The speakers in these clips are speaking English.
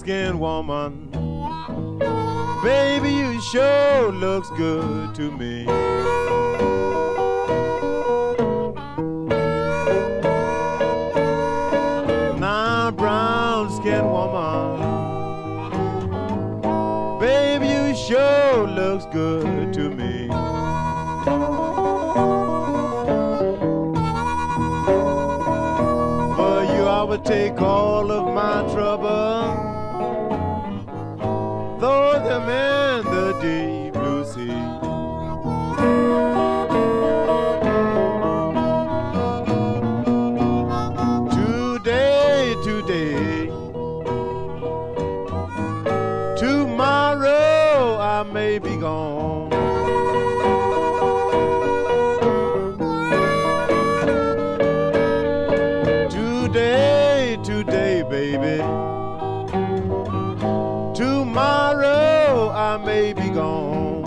brown-skinned woman. Baby, you sure looks good to me. Now, brown-skinned woman, baby, you sure looks good to me. For you, I would take all of my trouble, throw them in the deep blue sea. Today, tomorrow I may be gone. Today, baby, tomorrow I may be gone.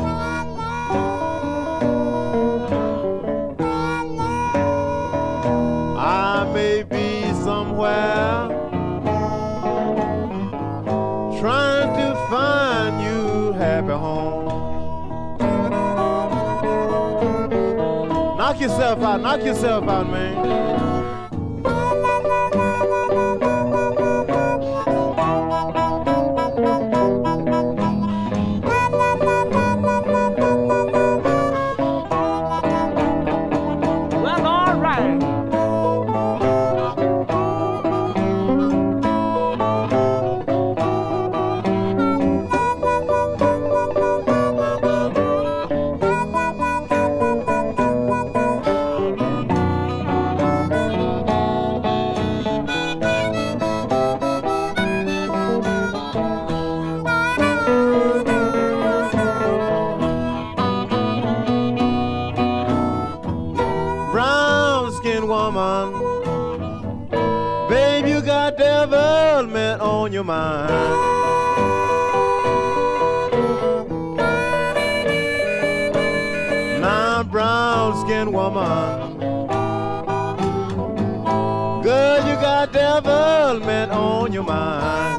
I may be somewhere trying to find you happy home. Knock yourself out, man. Brown-skinned woman, babe, you got devilment on your mind. Now, brown-skinned woman, girl, you got devilment on your mind.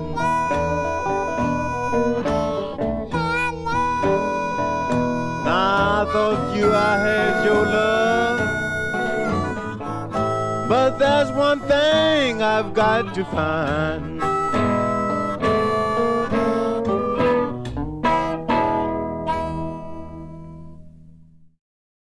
Now, I thought I had your love, but there's one thing I've got to find.